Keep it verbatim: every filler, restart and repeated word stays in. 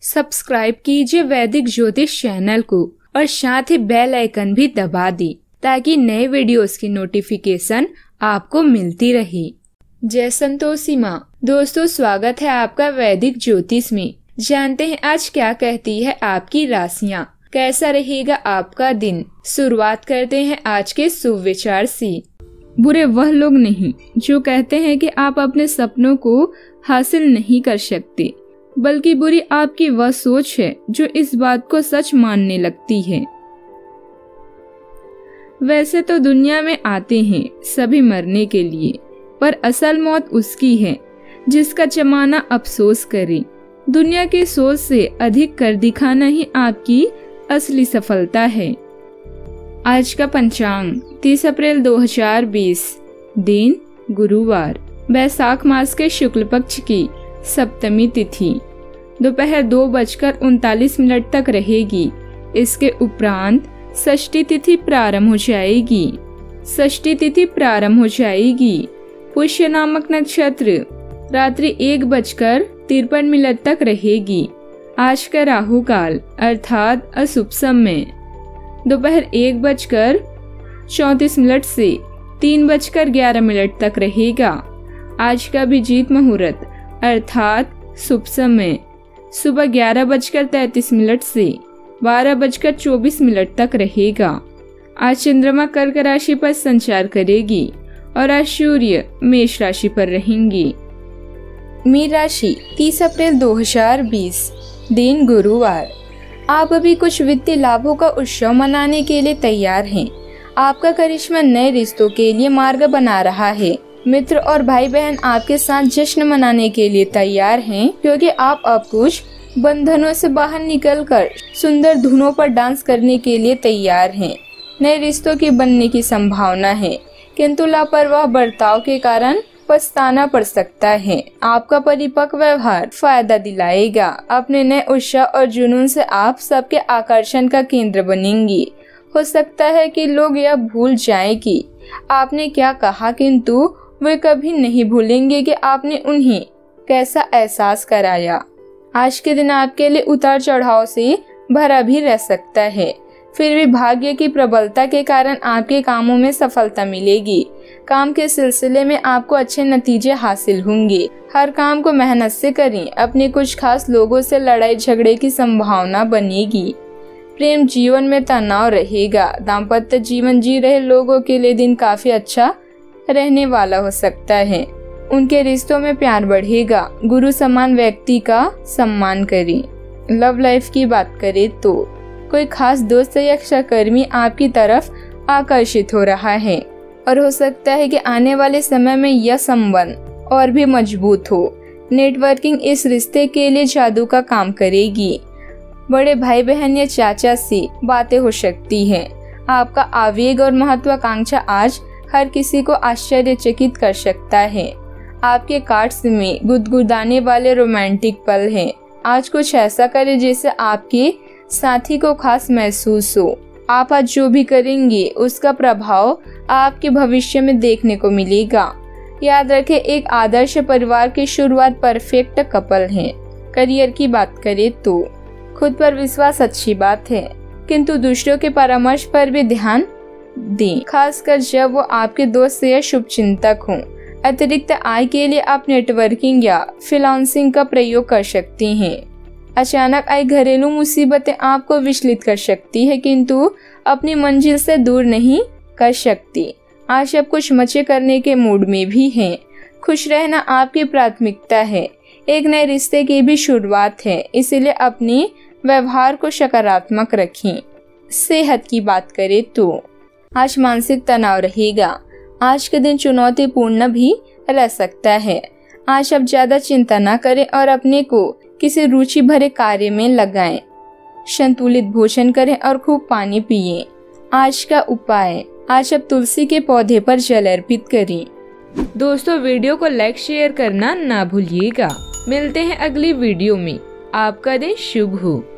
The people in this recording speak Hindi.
सब्सक्राइब कीजिए वैदिक ज्योतिष चैनल को और साथ ही बेल आइकन भी दबा दी ताकि नए वीडियोस की नोटिफिकेशन आपको मिलती रहे। जय संतोषी माँ। दोस्तों, स्वागत है आपका वैदिक ज्योतिष में। जानते हैं आज क्या कहती है आपकी राशियाँ, कैसा रहेगा आपका दिन। शुरुआत करते हैं आज के शुभ विचार से। बुरे वह लोग नहीं जो कहते हैं कि आप अपने सपनों को हासिल नहीं कर सकते, बल्कि बुरी आपकी वह सोच है जो इस बात को सच मानने लगती है। वैसे तो दुनिया में आते हैं सभी मरने के लिए, पर असल मौत उसकी है जिसका जमाना अफसोस करे। दुनिया की सोच से अधिक कर दिखाना ही आपकी असली सफलता है। आज का पंचांग तीस अप्रैल दो हजार बीस, दिन गुरुवार, वैशाख मास के शुक्ल पक्ष की सप्तमी तिथि दोपहर दो बजकर उनतालीस मिनट तक रहेगी। इसके उपरांत षष्ठी तिथि प्रारंभ हो जाएगी। षष्ठी तिथि प्रारंभ हो जाएगी। पुष्य नामक नक्षत्र रात्रि एक बजकर तिरपन मिनट तक रहेगी। आज का राहु काल अर्थात अशुभ समय दोपहर एक बजकर चौंतीस मिनट से तीन बजकर ग्यारह मिनट तक रहेगा। आज का अभिजीत मुहूर्त अर्थात शुभ समय सुबह ग्यारह बजकर तैतीस मिनट से बारह बजकर चौबीस मिनट तक रहेगा। आज चंद्रमा कर्क राशि पर संचार करेगी और आज सूर्य मेष राशि पर रहेंगी। मीन राशि तीस अप्रैल दो हजार बीस, दिन गुरुवार। आप अभी कुछ वित्तीय लाभों का उत्सव मनाने के लिए तैयार हैं। आपका करिश्मा नए रिश्तों के लिए मार्ग बना रहा है। मित्र और भाई बहन आपके साथ जश्न मनाने के लिए तैयार हैं, क्योंकि आप अब कुछ बंधनों से बाहर निकलकर सुंदर धुनों पर डांस करने के लिए तैयार हैं। नए रिश्तों की बनने की संभावना है, किंतु लापरवाह बर्ताव के कारण पछताना पड़ सकता है। आपका परिपक्व व्यवहार फायदा दिलाएगा। अपने नए उत्साह और जुनून से आप सबके आकर्षण का केंद्र बनेंगी। हो सकता है कि लोग यह भूल जाएं कि आपने क्या कहा, किंतु वे कभी नहीं भूलेंगे कि आपने उन्हें कैसा एहसास कराया। आज के दिन आपके लिए उतार चढ़ाव से भरा भी रह सकता है, फिर भी भाग्य की प्रबलता के कारण आपके कामों में सफलता मिलेगी। काम के सिलसिले में आपको अच्छे नतीजे हासिल होंगे। हर काम को मेहनत से करें। अपने कुछ खास लोगों से लड़ाई झगड़े की संभावना बनेगी। प्रेम जीवन में तनाव रहेगा। दाम्पत्य जीवन जी रहे लोगों के लिए दिन काफी अच्छा रहने वाला हो सकता है। उनके रिश्तों में प्यार बढ़ेगा। गुरु समान व्यक्ति का सम्मान करें। लव लाइफ की बात करें तो कोई खास दोस्त या सहकर्मी आपकी तरफ आकर्षित हो रहा है और हो सकता है कि आने वाले समय में यह संबंध और भी मजबूत हो। नेटवर्किंग इस रिश्ते के लिए जादू का काम करेगी। बड़े भाई बहन या चाचा से बातें हो सकती हैं। आपका आवेग और महत्वाकांक्षा आज हर किसी को आश्चर्यचकित कर सकता है। आपके कार्ड्स में गुदगुदाने वाले रोमांटिक पल हैं। आज कुछ ऐसा करें जिससे आपके साथी को खास महसूस हो। आप आज जो भी करेंगे उसका प्रभाव आपके भविष्य में देखने को मिलेगा। याद रखें, एक आदर्श परिवार की शुरुआत परफेक्ट कपल है। करियर की बात करें तो खुद पर विश्वास अच्छी बात है, किंतु दूसरों के परामर्श पर भी ध्यान दें, खासकर जब वो आपके दोस्त या शुभ चिंतक हों। अतिरिक्त आय के लिए आप नेटवर्किंग या फ्रीलांसिंग का प्रयोग कर सकती हैं। अचानक आई घरेलू मुसीबतें आपको विचलित कर सकती है, किंतु अपनी मंजिल से दूर नहीं कर सकती। आज आप कुछ मजे करने के मूड में भी हैं। खुश रहना आपकी प्राथमिकता है। एक नए रिश्ते की भी शुरुआत है, इसलिए अपने व्यवहार को सकारात्मक रखें। सेहत की बात करें तो आज मानसिक तनाव रहेगा। आज के दिन चुनौतीपूर्ण भी रह सकता है। आज आप ज्यादा चिंता न करें और अपने को किसी रुचि भरे कार्य में लगाएं। संतुलित भोजन करें और खूब पानी पिएं। आज का उपाय, आज आप तुलसी के पौधे पर जल अर्पित करें। दोस्तों, वीडियो को लाइक शेयर करना ना भूलिएगा। मिलते हैं अगली वीडियो में। आपका दिन शुभ हो।